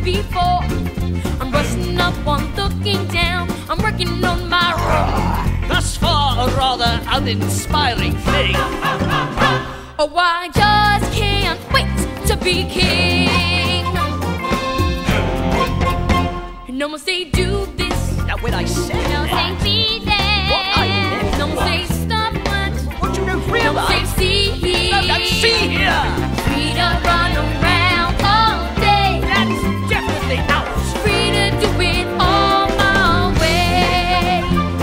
before. I'm brushing up on looking down. I'm working on my room. Thus far, a rather uninspiring thing. Oh, I just can't wait to be king. No one say do this. Now when I said No that, say be there. what I meant No was, say stop much. what you don't No realize, say see here. no, now see here, Free to run around all day. that's definitely out. Free to do it all my way.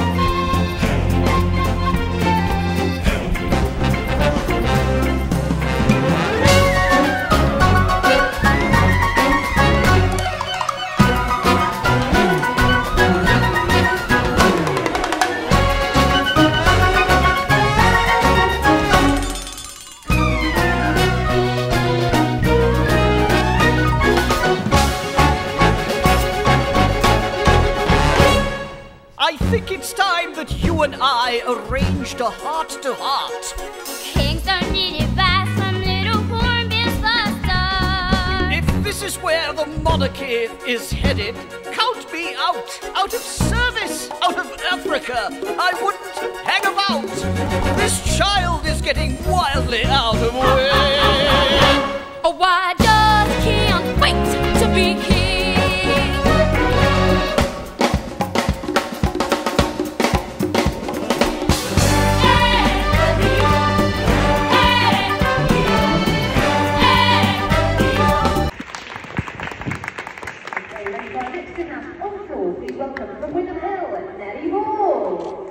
I think it's time that you and I arranged a heart-to-heart. Kings are needed by some little hornbills Leicester. If this is where the monarchy is headed, count me out. Out of service, out of Africa, I wouldn't hang about. This child is getting wildly out of way. Oh, I just can't wait to be king. Next to us, also, please welcome from Wyndham Hill, Nelly Ball.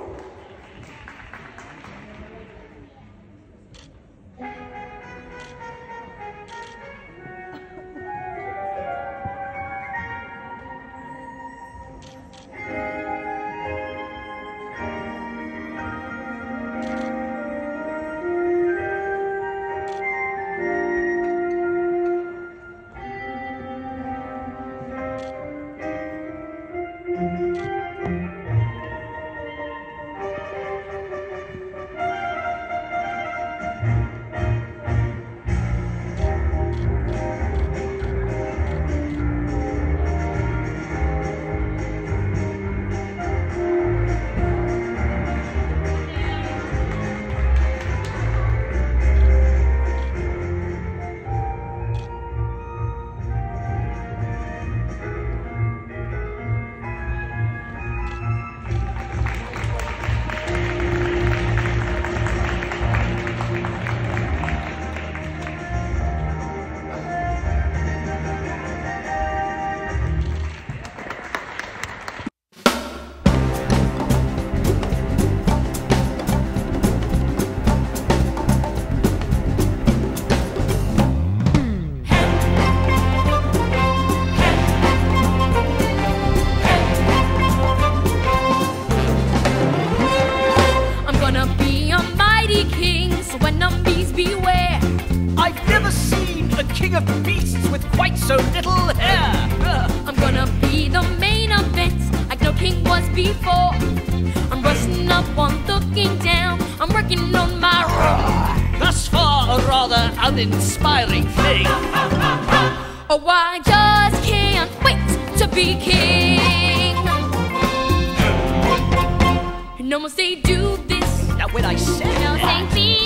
I've never seen a king of beasts with quite so little hair. I'm gonna be the main event like no king was before. I'm brushing up on looking down. I'm working on my room. Thus far, a rather uninspiring thing. Oh, I just can't wait to be king. No one say do this. Now when I said No that, say be